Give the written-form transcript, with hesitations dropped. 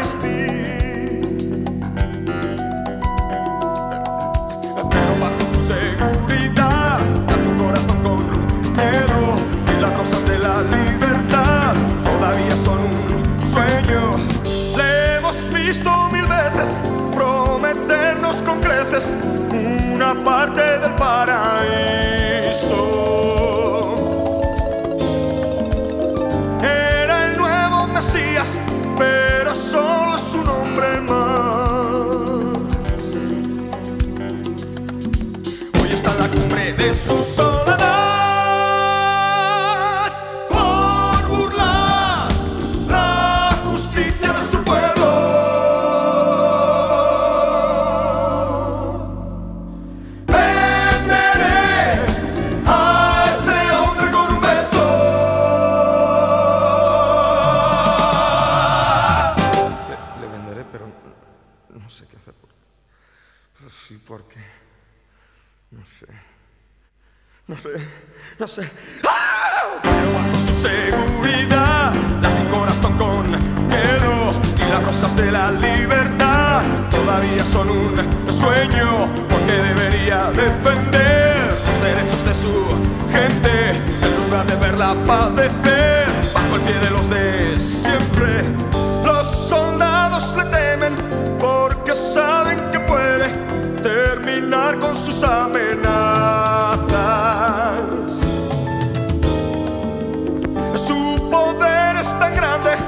resistir, pero bajo su seguridad da tu corazón con miedo y las rosas de la libertad todavía son un sueño. Le hemos visto 1000 veces prometernos con creces una parte del paraíso. Era el nuevo Mesías, pero solo es un hombre más. Hoy está en la cumbre de su soledad por burlar la justicia de su pueblo. Pero no sé qué hacer. Sí, ¿por qué? No sé. ¡Ah! Pero bajo su seguridad da mi corazón con miedo y las rosas de la libertad todavía son un sueño, porque debería defender los derechos de su gente en lugar de verla padecer bajo el pie de los de siempre. Los soldados le temen porque saben que puede terminar con sus amenazas. Su poder es tan grande